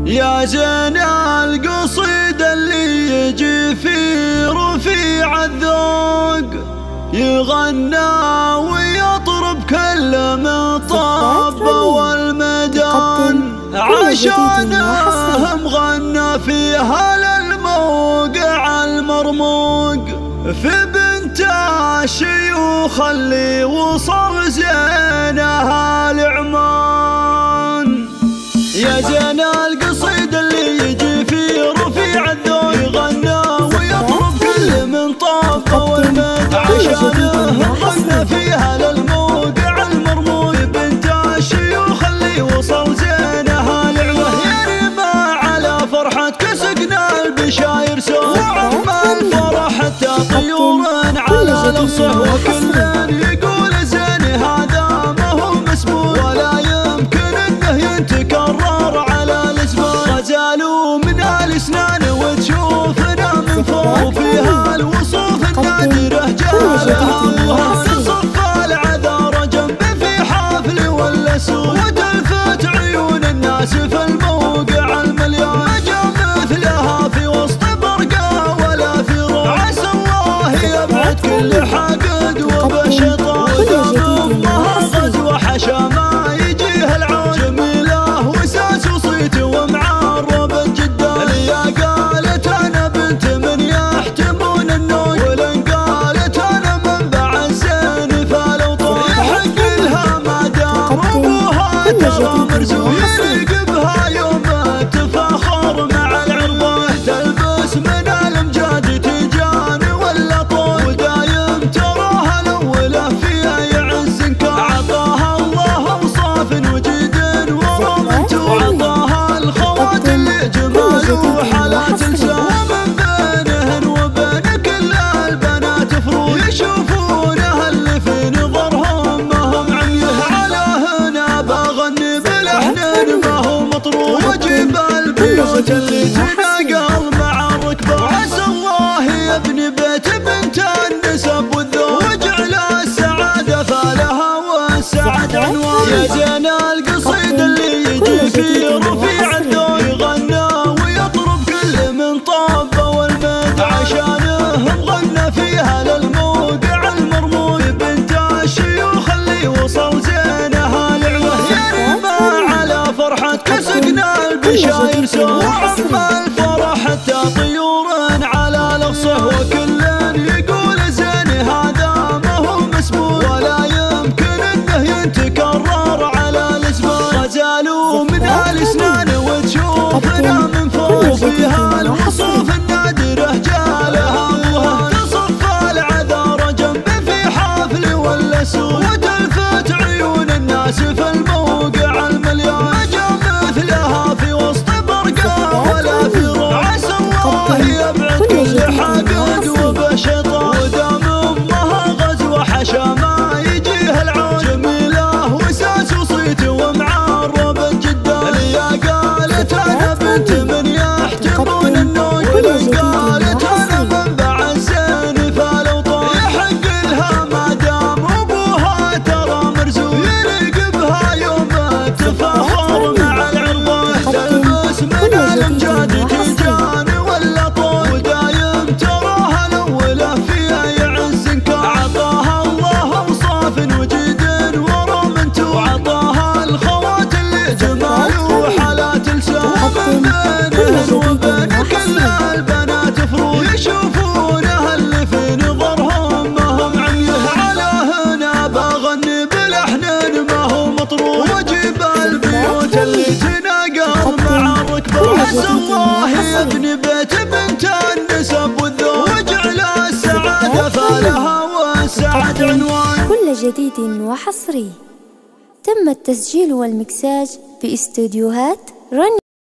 يا زين القصيد اللي يجي في رفيع الذوق، يغنى ويطرب كل من طاب والمدان، عشانه مغنى فيها للموقع المرموق، في بنت الشيوخ اللي وصل زينها العمان. يا زين القصيد اللي يجي في رفيع الذوق، يغنى ويطرب كل من طاب والمد، عشانه غنى فيها للموقع المرموق، بنت الشيوخ اللي وصل زينها العمان. يا ريما على فرحة كسقنا البشاير سوى، عم الفرح حتى طيور على لفظه، وكل يقول زين هذا ما هو مسبوق، ولا يمكن انه يتكرر على الاسبوع. غزالوا من الاسنان وتشوفنا من فوق، فيها الوصوف النادره جالها، تصف العذار جنب في حفل ولا سوق، وتلفت عيون الناس في الموقع المليان. ما جا مثلها في وسط برقه ولا في روح، عسى الله يبعد كل حاقد وبشطان، امها غزوه حشا ما يجيها العون، جميله وساس وصيت ومعربه جدا. يا قالت انا بنت من يحتمون النوق، ولن قالت انا منبع الزين فالاوطان، يحق لها ما دام ابوها ترى مرزوق، يرقبها يوم التفاخر مع العربان، تلبس من الامجاد تيجان ولا طول، ودايم تراها الاولى فيها يعز كان، عطاها الله اوصاف وجد ورمت، وعطاها الخوات اللي جمال وحالات لسان، من بينهن وبين كل البنات فروض، يشوفونها اللي في نظرهم ما هم عميه. على هنا بغني بلحن ما هو مطروب، واجيب البيوت اللي تنقل مع الركبه، عسى الله يبني بيت بنت النسب والذوق، واجعل السعاده فالها والسعد عنوان. يا زين القصيد اللي يجي في رفيع الذوق، يغنى ويطرب كل من طاب والمد، عشانه مغنى فيها للموقع المرموق، بنت الشيوخ اللي وصل زينها العمان. يا ريما على فرحة كسقنا البشاير سوى، عم الفرح حتى طيور على لفظه، وكل يقول زين هذا ما هو مسبوق، ولا يمكن انه يتكرر على الاسبوع. غزالوا من الاسنان وتشوفنا من فوق، فيها الوصوف النادره جالها، تصف العذار جنب في حفل ولا سوق، وتلفت عيون الناس في الموقع المليان. ما جا مثلها في وسط برقه ولا في روح، عسى الله يبعد كل حاقد وبشطان، ودام امها غزوه حشا ما يجيها العون، جميله وساس وصيت ومعربه جدا. يا قالت انا بنت من يحتمون النوق، ولن قالت انا منبع الزين فالاوطان، يحق لها ما دام ابوها ترى مرزوق، يرقبها يوم التفاخر مع العربان، تلبس من الامجاد تيجان ولا طول، ودايم تراها الاولى فيها يعز كان، عطاها الله اوصاف وجد ورمت، وعطاها الخوات اللي جمال وحالات لسان، من بينهن وبين كل البنات فروض، يشوفونها اللي في نظرهم ما هم عميه. على هنا بغني بلحن ما هو مطروب، واجيب البيوت اللي تنقل مع الركبه، عسى الله يبني بيت بنت النسب والذوق، واجعل السعاده فالها والسعد عنوان. كل جديد وحصري تم التسجيل والمكساج في استوديوهات رن.